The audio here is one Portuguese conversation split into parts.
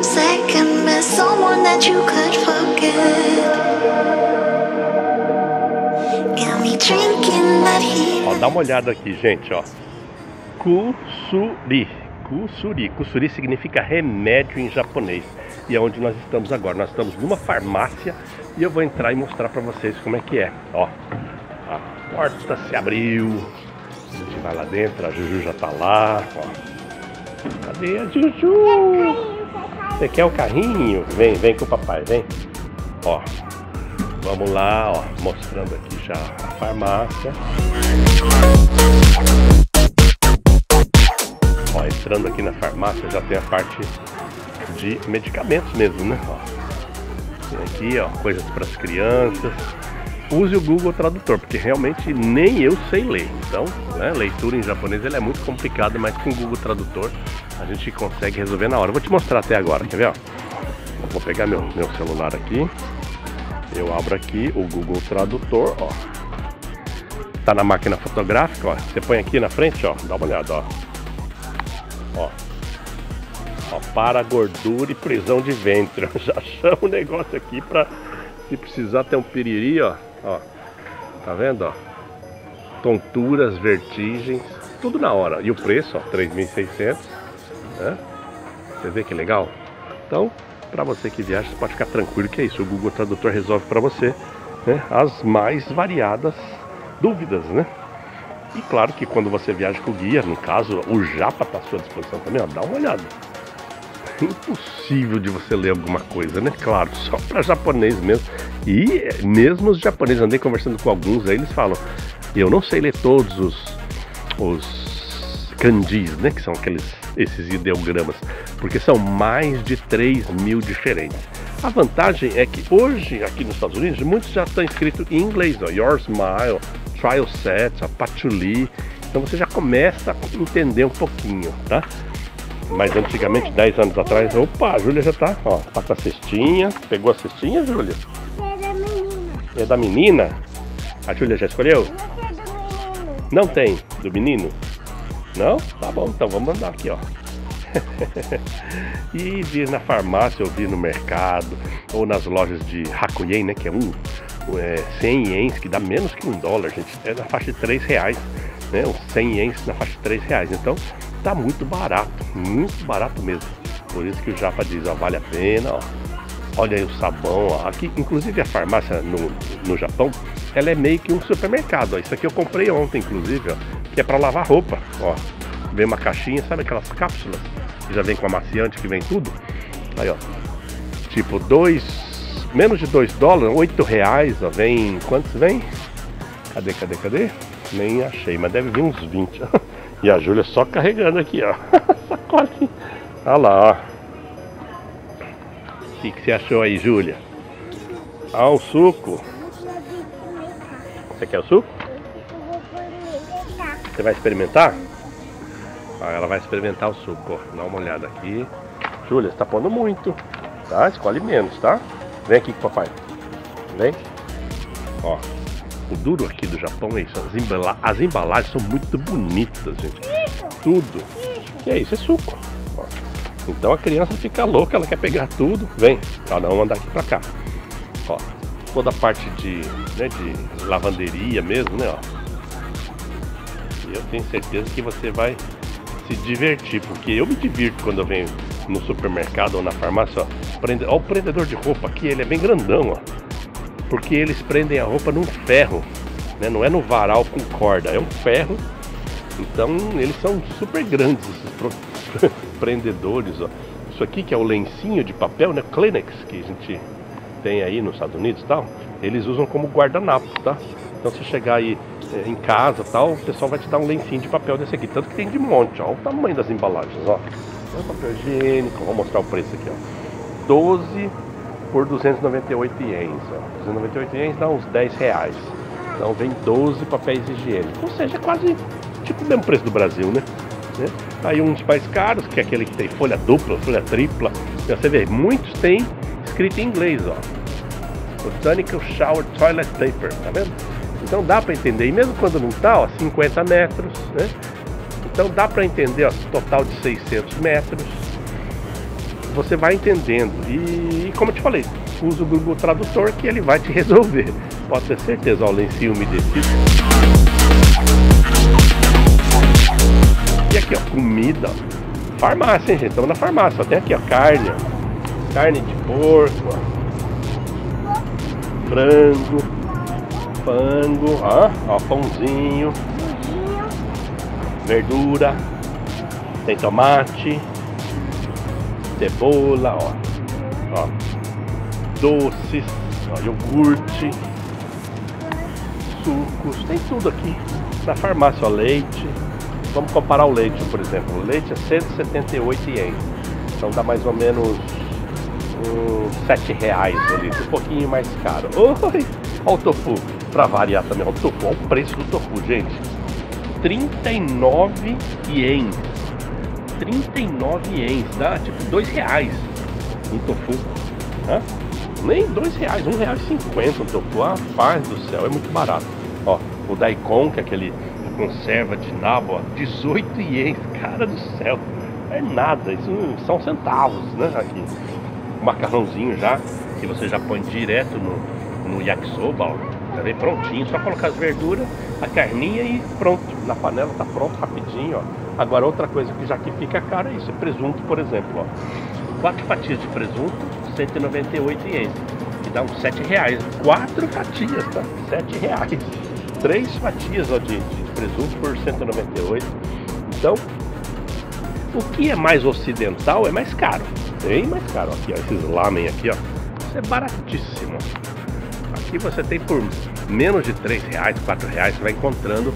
second best, someone that you could forget. Got me drinking that heat. Ó, dá uma olhada aqui, gente, ó. Kusuri. Kusuri. Kusuri significa remédio em japonês. E é onde nós estamos agora. Nós estamos numa farmácia e eu vou entrar e mostrar pra vocês como é que é. Ó, a porta se abriu. A gente vai lá dentro, a Juju já tá lá, ó. Cadê a Juju? Você quer o carrinho? Vem, vem com o papai, vem. Ó, vamos lá, ó, mostrando aqui já a farmácia. Ó, entrando aqui na farmácia já tem a parte de medicamentos mesmo, né? Ó, tem aqui, ó, coisas para as crianças. Use o Google Tradutor, porque realmente nem eu sei ler. Então, né, leitura em japonês ele é muito complicado, mas com o Google Tradutor a gente consegue resolver na hora. Eu vou te mostrar até agora, quer ver? Ó? Eu vou pegar meu celular aqui. Eu abro aqui o Google Tradutor, ó. Tá na máquina fotográfica, ó. Você põe aqui na frente, ó. Dá uma olhada, ó. Ó. Ó, para gordura e prisão de ventre. Já chama o negócio aqui pra, se precisar ter um piriri, ó. Ó, tá vendo, ó? Tonturas, vertigens, tudo na hora. E o preço, ó, 3.600, né? Você vê que legal? Então, para você que viaja, você pode ficar tranquilo que é isso. O Google Tradutor resolve para você, né, as mais variadas dúvidas, né? E claro que quando você viaja com o guia, no caso, o Japa tá à sua disposição também, ó. Dá uma olhada. Impossível de você ler alguma coisa, né? Claro, só para japonês mesmo. E mesmo os japoneses, andei conversando com alguns aí, eles falam: eu não sei ler todos os kanjis, né? Que são esses ideogramas, porque são mais de 3.000 diferentes. A vantagem é que hoje, aqui nos Estados Unidos, muitos já estão escritos em inglês, ó. Your Smile, Trial Set, Patchouli. Então você já começa a entender um pouquinho, tá? Mas antigamente, 10 anos atrás, opa, a Júlia já tá, ó, tá com a cestinha. Pegou a cestinha, Júlia? É da menina. É da menina? A Júlia já escolheu? Não é do menino. Não tem? Do menino? Não? Tá bom, então vamos andar aqui, ó. E vir na farmácia, ou vir no mercado, ou nas lojas de Hakuyen, né, que é 100 ienes, que dá menos que $1, gente. É na faixa de R$3, né, uns 100 ienes na faixa de R$3. Então, tá muito barato mesmo. Por isso que o Japa diz, ó, vale a pena, ó. Olha aí o sabão, ó. Aqui, inclusive a farmácia no Japão, ela é meio que um supermercado, ó. Isso aqui eu comprei ontem, inclusive, ó, que é para lavar roupa, ó. Vem uma caixinha, sabe aquelas cápsulas que já vem com amaciante, que vem tudo? Aí, ó, tipo menos de $2, R$8, ó. Vem, quantos vem? Cadê? Nem achei, mas deve vir uns 20. E a Júlia só carregando aqui, ó. Sacolinha. Olha lá, ó. O que você achou aí, Júlia? Ah, um suco. Você quer o suco? Você vai experimentar? Ah, ela vai experimentar o suco, ó. Dá uma olhada aqui. Júlia, você tá pondo muito, tá? Escolhe menos, tá? Vem aqui com o papai. Vem. Ó. O duro aqui do Japão é isso. As embalagens são muito bonitas, gente. Tudo. E é isso, é suco. Ó. Então a criança fica louca, ela quer pegar tudo. Vem, cada um andar aqui pra cá. Ó. Toda a parte de lavanderia mesmo, né? Ó. E eu tenho certeza que você vai se divertir, porque eu me divirto quando eu venho no supermercado ou na farmácia. Ó, o prendedor de roupa aqui, ele é bem grandão, ó. Porque eles prendem a roupa num ferro, né? Não é no varal com corda, é um ferro. Então eles são super grandes, esses prendedores, ó. Isso aqui que é o lencinho de papel, né? Kleenex, que a gente tem aí nos Estados Unidos e tal. Eles usam como guardanapo, tá? Então se chegar aí em casa tal, o pessoal vai te dar um lencinho de papel desse aqui. Tanto que tem de monte, ó. Olha o tamanho das embalagens, ó. Olha o papel higiênico, vou mostrar o preço aqui, ó. 12 por 298 ienes, ó. 298 ienes dá uns R$10. Então vem 12 papéis higiênicos. Ou seja, quase tipo o mesmo preço do Brasil, né? Aí uns mais caros, que é aquele que tem folha dupla, folha tripla. Você vê, muitos tem escrito em inglês, ó. Botanical Shower Toilet Paper, tá vendo? Então dá pra entender. E mesmo quando não tá, ó, 50 metros, né? Então dá pra entender, ó, total de 600 metros. você vai entendendo. E como eu te falei, usa o Google Tradutor que ele vai te resolver. Pode ter certeza. Ó, o lencinho umedecido. E aqui, ó, comida. Farmácia, hein, gente? Estamos na farmácia. Ó, tem aqui, ó, carne. Ó. Carne de porco, ó. Frango. Pango. Ó, pãozinho. Verdura. Tem tomate. Cebola, ó. Doces, ó, iogurte, sucos, tem tudo aqui na farmácia, ó, leite. Vamos comparar o leite, por exemplo. O leite é 178 ienes, então dá mais ou menos uns R$7 o litro, um pouquinho mais caro. Oi, ó o tofu, pra variar também, ó, o tofu, ó o preço do tofu, gente. 39 ienes. 39 ienes, dá tipo R$2 um tofu. Nem R$2, R$1,50 um tofu. Ah, paz do céu, é muito barato. Ó, o daikon, que é aquele conserva de nabo, ó, 18 ienes, cara do céu. É nada, isso são centavos, né? Aqui, o macarrãozinho já, que você já põe direto no yakisoba, ó. Já vem prontinho, só colocar as verduras, a carninha e pronto. Na panela tá pronto, rapidinho, ó. Agora outra coisa que já que fica caro é isso, é presunto, por exemplo, ó. 4 fatias de presunto, 198 ienes, que dá uns R$7. 4 fatias, tá? R$7. 3 fatias, ó, de presunto por 198. Então, o que é mais ocidental é mais caro, bem mais caro. Aqui, ó, esses lamen aqui, ó, isso é baratíssimo. Aqui você tem por menos de R$3, R$4, você vai encontrando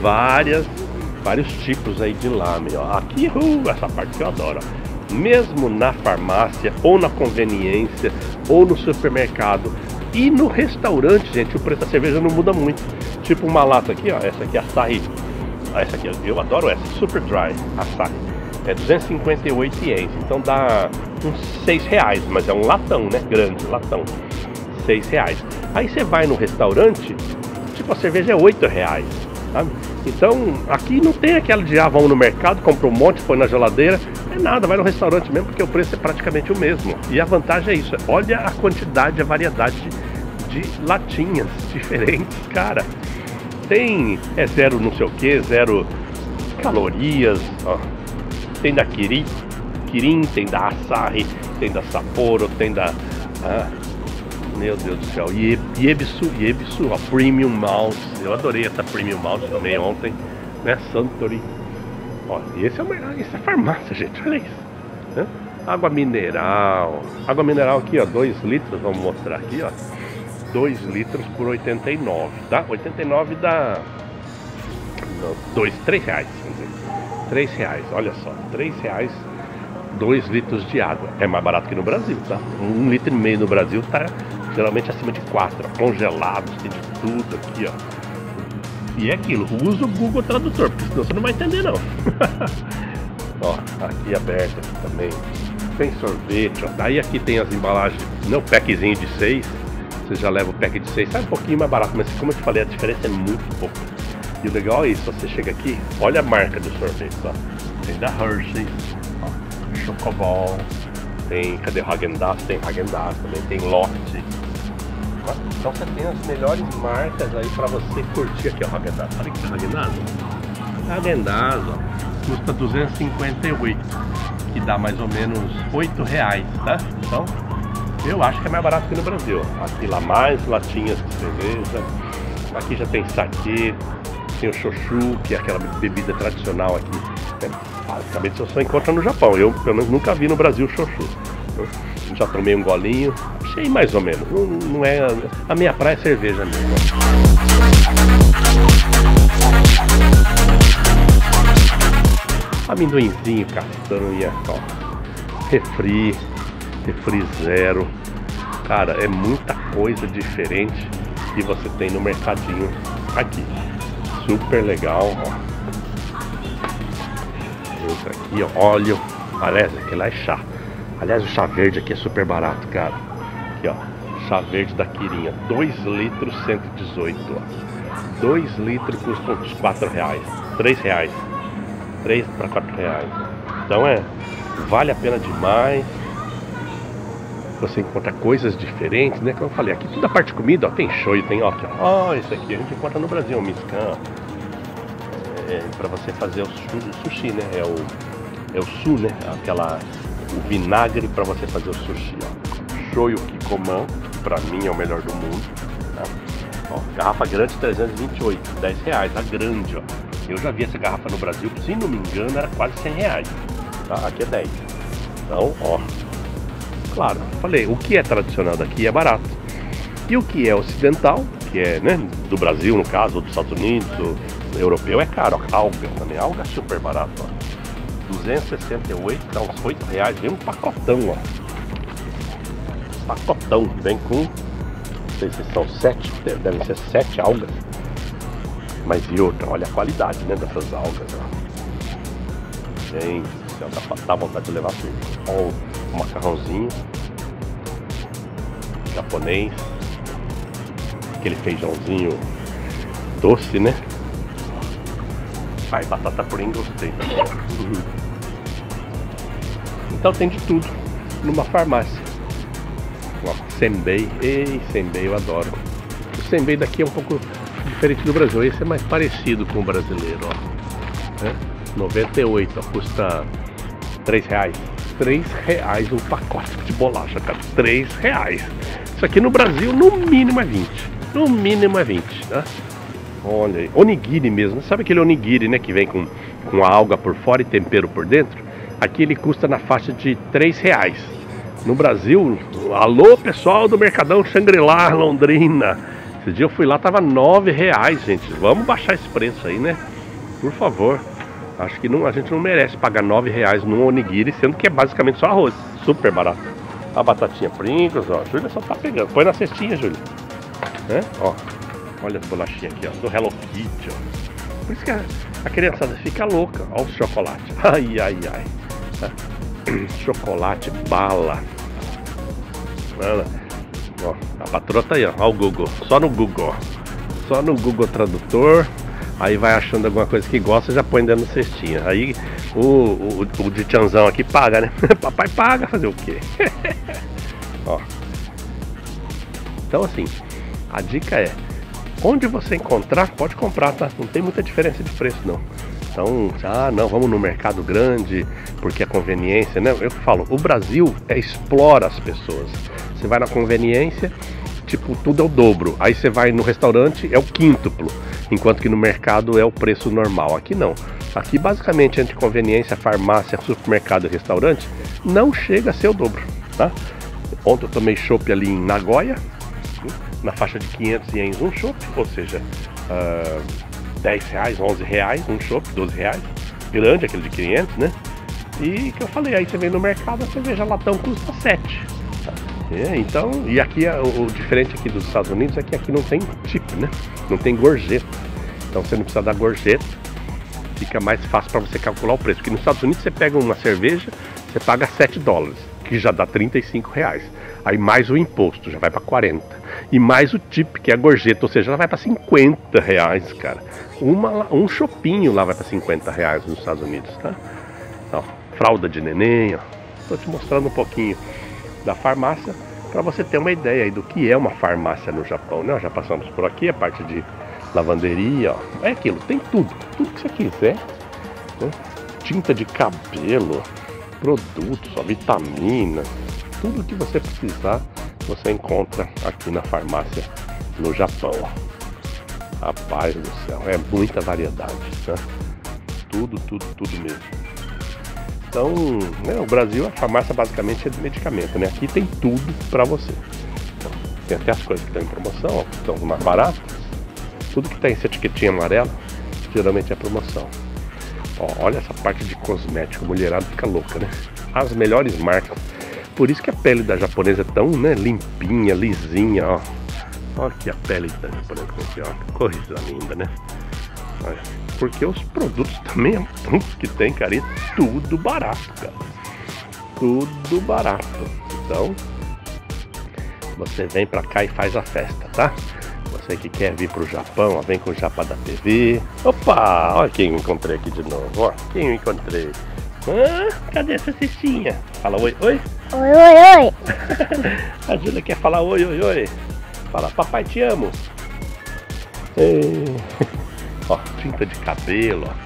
vários tipos aí de lamen, ó. Aqui, essa parte que eu adoro, ó. Mesmo na farmácia, ou na conveniência, ou no supermercado e no restaurante, gente, o preço da cerveja não muda muito. Tipo uma lata aqui, ó, essa aqui é Asahi. Essa aqui, eu adoro essa, Super Dry Asahi. É 258 ienes, então dá uns R$6, mas é um latão, né, grande, latão. R$6. Aí você vai no restaurante, tipo a cerveja é R$8, sabe? Então aqui não tem aquela de vão no mercado, compra um monte, põe na geladeira. É nada, vai no restaurante mesmo, porque o preço é praticamente o mesmo. E a vantagem é isso, olha a quantidade, a variedade de latinhas diferentes, cara. Tem, zero não sei o que, zero calorias, ó. Tem da Kirin, tem da Asahi, tem da Sapporo, tem da... meu Deus do céu, Yebisu, ó, Premium Malt. Eu adorei essa Premium Malt também ontem, né, Suntory. Ó, esse é farmácia, gente, olha isso, né? Água mineral aqui, ó, 2 litros, vamos mostrar aqui, ó. 2 litros por 89, tá? 89 dá... R$3, quer dizer, R$3, olha só, R$3, 2 litros de água. É mais barato que no Brasil, tá? 1,5 litro no Brasil tá geralmente acima de 4, ó, congelados, tem de tudo aqui, ó. E é aquilo, usa o Google Tradutor, porque senão você não vai entender não. Ó, aqui aberto aqui também. Tem sorvete, ó. Daí aqui tem as embalagens, não, packzinho de 6. Você já leva o pack de 6, sai um pouquinho mais barato, mas como eu te falei, a diferença é muito pouca. E o legal é isso, você chega aqui, olha a marca do sorvete, ó. Tem da Hershey's, ó, Chocobol, tem, cadê o Häagen-Dazs? Tem Häagen-Dazs também, tem Lotte. Então você tem as melhores marcas aí pra você curtir aqui, ó, Häagen-Dazs. Olha que é Häagen-Dazs. Häagen-Dazs, ó, custa 258, que dá mais ou menos R$8, tá? Então, eu acho que é mais barato que no Brasil. Aqui lá mais latinhas de cerveja. Aqui já tem saquê, tem o shochu, que é aquela bebida tradicional aqui, né? Basicamente você só encontra no Japão. Eu, pelo menos, nunca vi no Brasil o shochu. Já tomei um golinho, achei mais ou menos. Não é a minha praia, é cerveja mesmo. Amendoinzinho, castanha, ó. Refri zero. Cara, é muita coisa diferente que você tem no mercadinho aqui. Super legal, ó. Esse aqui, ó, óleo. Aliás, aquele lá é chá. Aliás, o chá verde aqui é super barato, cara. Aqui, ó, chá verde da Kirin, 2 litros, 118, ó. 2 litros custa uns R$4, R$3, 3 para R$4. Então vale a pena demais. você encontra coisas diferentes, né? Como eu falei, aqui toda a parte de comida, ó, tem shoyu, tem ó, ó, isso aqui a gente encontra no Brasil, o miscan, para você fazer o sushi, né? É o su, né? O vinagre para você fazer o sushi, ó. Shoyu Kikkoman, que pra mim é o melhor do mundo, tá? Ó, garrafa grande 328, R$10, a grande, ó. Eu já vi essa garrafa no Brasil, se não me engano era quase R$100, tá? Aqui é 10. Então, ó, claro, falei, o que é tradicional daqui é barato. E o que é ocidental, que é, né, do Brasil no caso, ou dos Estados Unidos, ou europeu, é caro. Ó. Alga também, alga super barato, ó. 268, dá uns R$8, vem um pacotão, ó. Pacotão, vem com, não sei se são 7, devem ser 7 algas. Mas e outra, olha a qualidade, né, dessas algas, ó. Gente do céu, dá vontade de levar tudo. Ó, o macarrãozinho japonês, aquele feijãozinho doce, né? Ai, batata Pringles tem também. Então tem de tudo numa farmácia. Ó, senbei, ei, senbei eu adoro. O senbei daqui é um pouco diferente do Brasil, esse é mais parecido com o brasileiro, ó. É? 98, ó, custa R$3. R$3 um pacote de bolacha, cara. R$3. Isso aqui no Brasil, no mínimo é 20. No mínimo é 20, tá? Olha aí. Onigiri mesmo. Sabe aquele onigiri, né? Que vem com a alga por fora e tempero por dentro? Aqui ele custa na faixa de R$3. No Brasil, alô pessoal do Mercadão Shangri-La, Londrina. Esse dia eu fui lá, tava R$9, gente. Vamos baixar esse preço aí, né? Por favor. Acho que não, a gente não merece pagar R$9 num onigiri, sendo que é basicamente só arroz. Super barato. A batatinha Pringles, ó. A Júlia só tá pegando. Põe na cestinha, Júlia. É? Ó. Olha as bolachinhas aqui, ó. Do Hello Kitty, ó. Por isso que a criançada fica louca. Ó o chocolate. Ai, ai, ai. Tá? Chocolate, bala. Olha. Ó, a patroa tá aí, ó. Ó o Google. Só no Google, ó. Só no Google Tradutor. Aí vai achando alguma coisa que gosta, já põe dentro da cestinha. Aí o de tchanzão aqui paga, né? Papai paga, fazer o quê? Ó. Então assim, a dica é, onde você encontrar, pode comprar, tá? Não tem muita diferença de preço, não. Então, não, vamos no mercado grande, porque é conveniência, né? Eu falo, o Brasil explora as pessoas. Você vai na conveniência, tipo, tudo é o dobro. Aí você vai no restaurante, é o quíntuplo. Enquanto que no mercado é o preço normal. Aqui não. Aqui basicamente entre conveniência, farmácia, supermercado e restaurante não chega a ser o dobro, tá? Ontem eu tomei chopp ali em Nagoya, na faixa de 500 ienes um chopp, ou seja, R$10, R$11 um chopp, R$12. Grande, aquele de 500, né? E que eu falei, aí você vem no mercado, a cerveja latão custa 7. Então, e aqui o diferente aqui dos Estados Unidos é que aqui não tem tip, né? Não tem gorjeta. Então você não precisa dar gorjeta. Fica mais fácil para você calcular o preço. Porque nos Estados Unidos você pega uma cerveja, você paga $7, que já dá R$35. Aí mais o imposto, já vai para 40. E mais o tip, que é a gorjeta, ou seja, ela vai para R$50, cara. Um chopinho lá vai para R$50 nos Estados Unidos, tá? Ó, fralda de neném, ó. Tô te mostrando um pouquinho da farmácia, para você ter uma ideia aí do que é uma farmácia no Japão, né? Já passamos por aqui, a parte de lavanderia, ó. É aquilo, tem tudo que você quiser, né? Tinta de cabelo, produtos, ó, vitaminas, tudo que você precisar, você encontra aqui na farmácia no Japão, ó. Rapaz do céu, é muita variedade, né? Tudo mesmo. Então, né, o Brasil, a farmácia basicamente é de medicamento, né? Aqui tem tudo pra você. Então, tem até as coisas que estão em promoção, ó, que estão mais baratas. Tudo que tem essa etiquetinha amarela, geralmente é promoção. Ó, olha essa parte de cosmético, mulherada fica louca, né? As melhores marcas. Por isso que a pele da japonesa é tão, né, limpinha, lisinha, ó. Olha aqui a pele da japonesa, aqui, ó. Coisa linda, né? Olha. Porque os produtos também é tanto que tem, cara, e tudo barato, cara. Tudo barato. Então, você vem pra cá e faz a festa, tá? Você que quer vir pro Japão, ó, vem com o Japa da TV. Opa, olha quem eu encontrei aqui de novo, ó. Quem eu encontrei? Cadê essa cestinha? Fala oi, oi. Oi, oi, oi. A Júlia quer falar oi, oi, oi. Fala, papai te amo. Ei. Ó, tinta de cabelo, ó.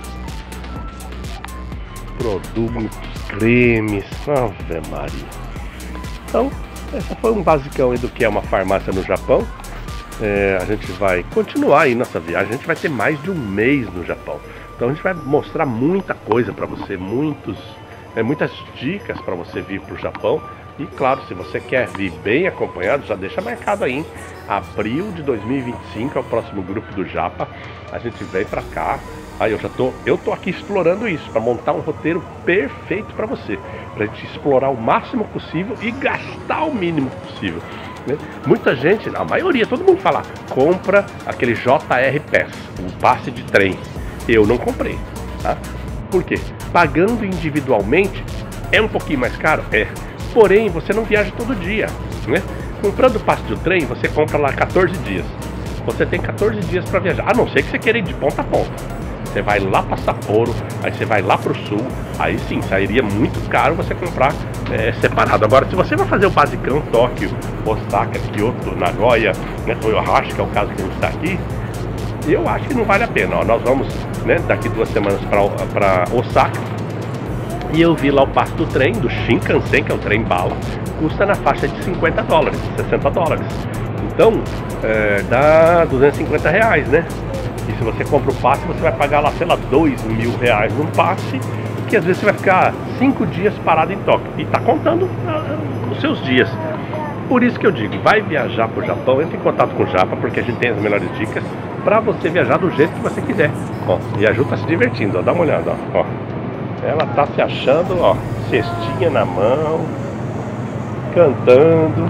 Produtos, cremes. Ave Maria. Então, essa foi um basicão aí do que é uma farmácia no Japão. A gente vai continuar aí nossa viagem. A gente vai ter mais de um mês no Japão. Então a gente vai mostrar muita coisa para você, muitas dicas para você vir para o Japão. E claro, se você quer vir bem acompanhado, já deixa marcado aí, hein? Abril de 2025 é o próximo grupo do Japa. A gente vem para cá. Aí eu tô aqui explorando isso, para montar um roteiro perfeito para você, para a gente explorar o máximo possível e gastar o mínimo possível, né? Muita gente, a maioria, todo mundo fala, compra aquele JR Pass, um passe de trem. Eu não comprei, tá? Por quê? Pagando individualmente é um pouquinho mais caro, porém você não viaja todo dia, né? Comprando o passe do trem, você compra lá 14 dias. Você tem 14 dias para viajar, a não ser que você queira ir de ponta a ponta. Você vai lá para Sapporo, aí você vai lá pro sul, aí sim, sairia muito caro você comprar separado. Agora, se você vai fazer o basicão, Tóquio, Osaka, Kyoto, Nagoya, né, Toyohashi, que é o caso que a gente está aqui, eu acho que não vale a pena. Ó, nós vamos, né, daqui 2 semanas para Osaka, e eu vi lá o passe do trem, do Shinkansen, que é o trem bala, custa na faixa de $50, $60. Então, dá R$250, né? E se você compra o passe, você vai pagar lá, sei lá, R$2.000 num passe, que às vezes você vai ficar 5 dias parado em Tóquio. E tá contando os seus dias. Por isso que eu digo, vai viajar pro Japão, entre em contato com o Japa, porque a gente tem as melhores dicas para você viajar do jeito que você quiser. Ó, e a Ju tá se divertindo, ó, dá uma olhada, ó. Ela tá se achando, ó, cestinha na mão, cantando.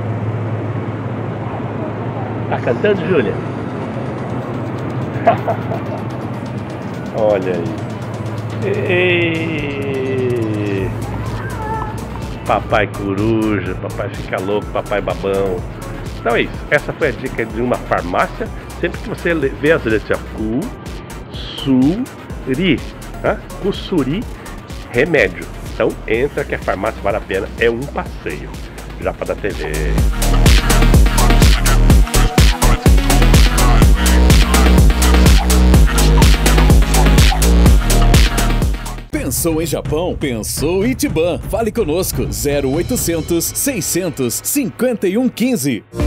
Tá cantando, Júlia? Olha aí. Ei. Papai coruja, papai fica louco, papai babão. Então é isso. Essa foi a dica de uma farmácia. Sempre que você vê as letras Kusuri, tá? Kusuri, remédio. Então entra que a farmácia vale a pena. É um passeio. Japa da TV. Pensou em Japão? Pensou Ichiban. Fale conosco, 0800 600 5115.